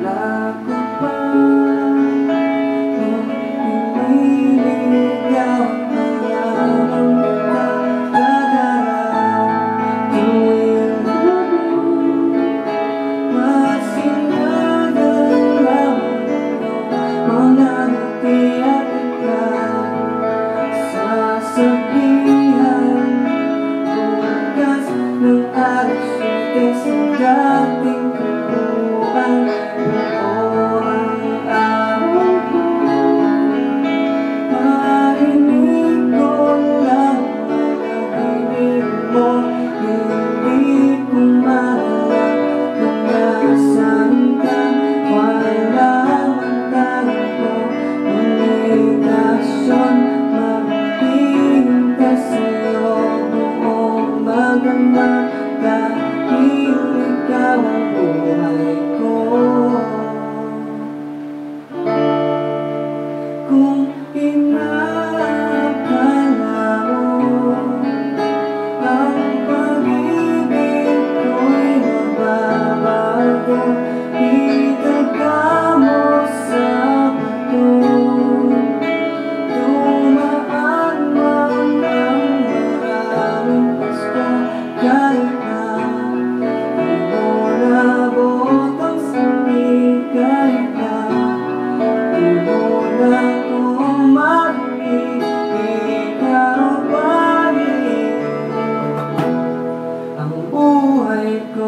ko pa kung iniligaw ang magkakadaraw tuwing gabi. Masinagalaw mga ngiti at ikaw sasabihan bukas ng alas 7 sa dating tubuan. Oo, ang araw ko marinig ko lang ang mo. Hindi ko mahalap kung nasaan ka. Walang magtago, komunikasyon maghihintay sa'yo buong magdamag dahil ikaw ang buhay ko. Kung inakala mo ang pag-ibig ko'y magbabago, itaga mo sa bato. Dumaan man ang maraming pasko, kahit na di mo nabot ang sangig, kahit na di mo na ko marinig, ikaw pa rin ang buhay ko.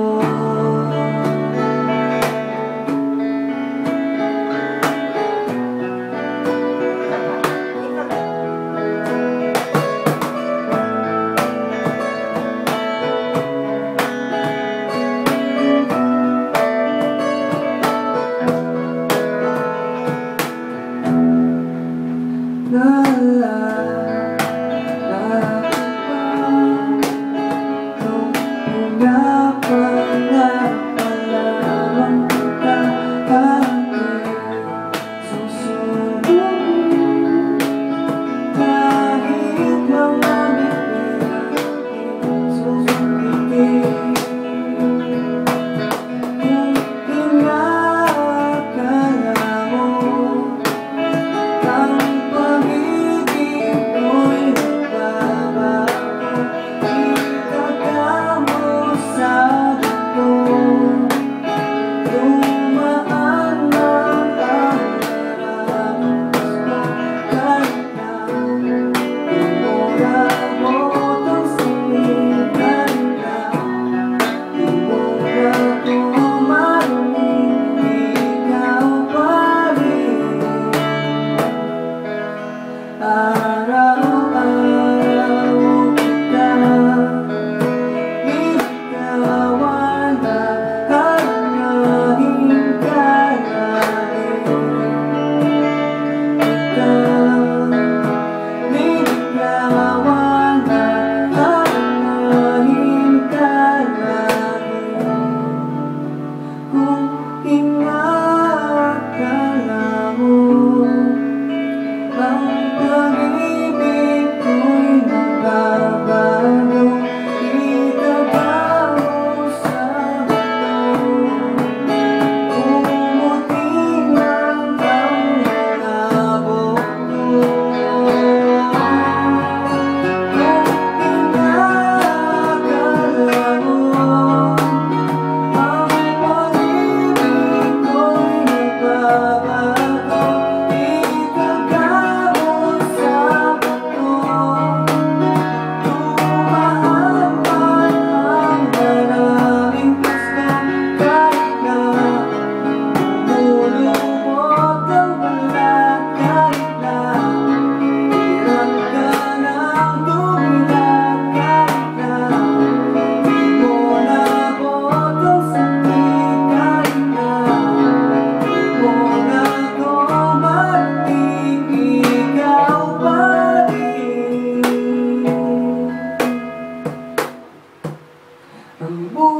Ang